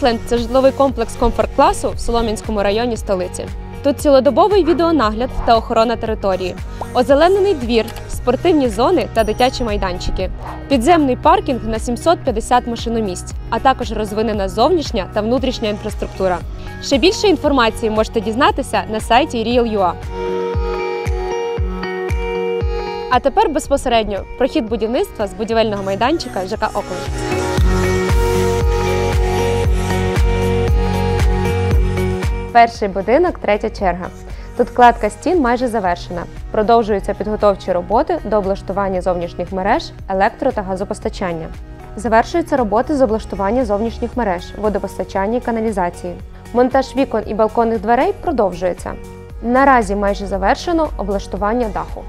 Паркленд – це житловий комплекс комфорт-класу в Солом'янському районі столиці. Тут цілодобовий відеонагляд та охорона території, озеленений двір, спортивні зони та дитячі майданчики, підземний паркінг на 750 машиномісць, а також розвинена зовнішня та внутрішня інфраструктура. Ще більше інформації можете дізнатися на сайті Real.ua. А тепер безпосередньо про хід будівництва з будівельного майданчика ЖК «Околик». Перший будинок, третя черга. Тут кладка стін майже завершена. Продовжуються підготовчі роботи до облаштування зовнішніх мереж, електро- та газопостачання. Завершуються роботи з облаштування зовнішніх мереж, водопостачання і каналізації. Монтаж вікон і балконних дверей продовжується. Наразі майже завершено облаштування даху.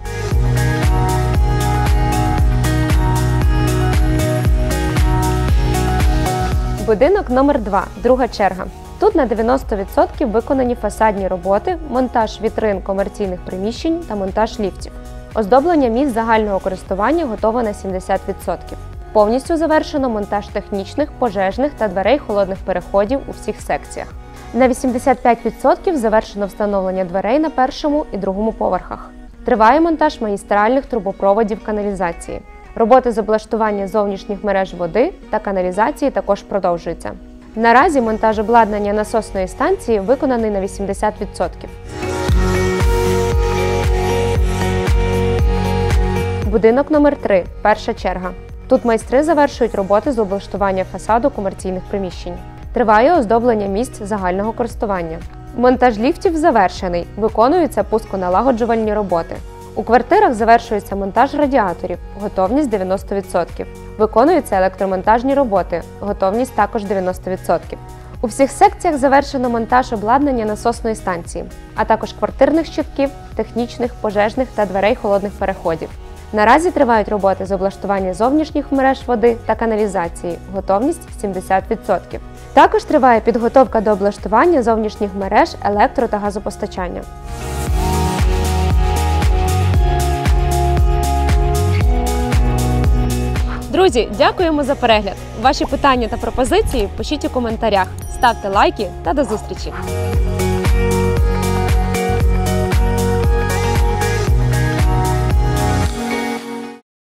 Будинок номер 2, друга черга. Тут на 90% виконані фасадні роботи, монтаж вітрин комерційних приміщень та монтаж ліфтів. Оздоблення місць загального користування готово на 70%. Повністю завершено монтаж технічних, пожежних та дверей холодних переходів у всіх секціях. На 85% завершено встановлення дверей на першому і другому поверхах. Триває монтаж магістральних трубопроводів каналізації. Роботи з облаштування зовнішніх мереж води та каналізації також продовжуються. Наразі монтаж обладнання насосної станції виконаний на 80%. Будинок номер 3, перша черга. Тут майстри завершують роботи з облаштування фасаду комерційних приміщень. Триває оздоблення місць загального користування. Монтаж ліфтів завершений, виконуються пусконалагоджувальні роботи. У квартирах завершується монтаж радіаторів, готовність 90%. Виконуються електромонтажні роботи, готовність також 90%. У всіх секціях завершено монтаж обладнання насосної станції, а також квартирних щитків, технічних, пожежних та дверей холодних переходів. Наразі тривають роботи з облаштування зовнішніх мереж води та каналізації, готовність 70%. Також триває підготовка до облаштування зовнішніх мереж електро- та газопостачання. Друзі, дякуємо за перегляд! Ваші питання та пропозиції пишіть у коментарях, ставте лайки та до зустрічі!